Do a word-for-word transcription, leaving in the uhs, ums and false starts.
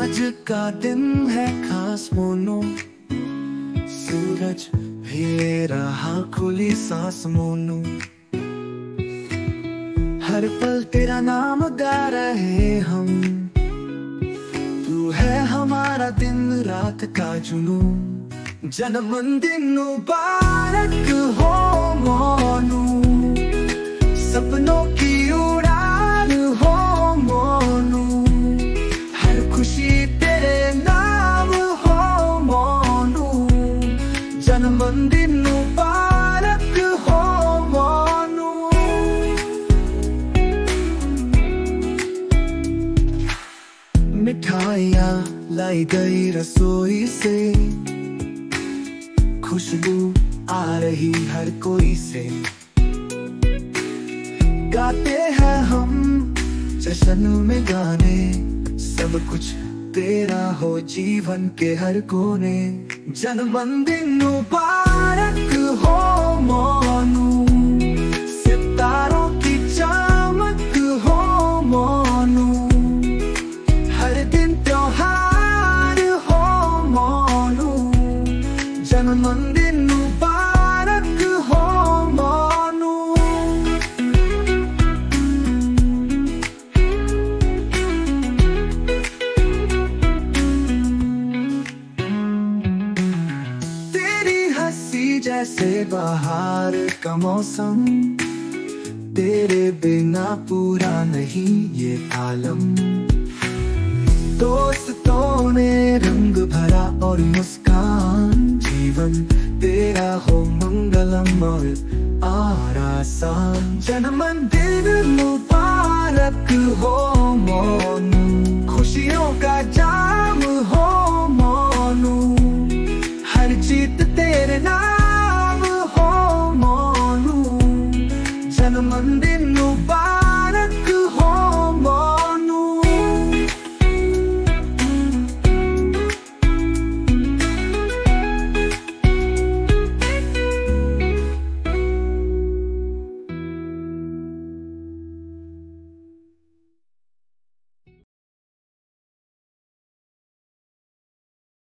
आज का दिन है खास मोनू, सूरज भी ले रहा खुली सांस मोनू। हर पल तेरा नाम गा रहे हम, तू है हमारा दिन रात का जुनून। जन्मदिन मुबारक हो मोनू, सपनों की उड़ान हो मोनू। हर खुशी तेरे नाम हो मोनू, जन्मदिन मुबारक हो मोनू। मिठाइयाँ लाई गई रसोई से, खुशबू आ रही हर कोई से। गाते हैं हम जश्न में गाने, सब कुछ तेरा हो जीवन के हर कोने। जन्मदिन मुबारक हो मोनू, सितारों की चमक हो मोनू। हर दिन त्योहार हो मोनू, जन्मदिन मुबारक हो मोनू। तेरी हंसी जैसे बाहर का मौसम, तेरे बिना पूरा नहीं ये आलम। दोस्तों ने रंग भरा और मुस्कान, जीवन तेरा हो मंगलम और आरासान। जन्मदिन मुबारक हो मोनू, खुशियों का जाम हो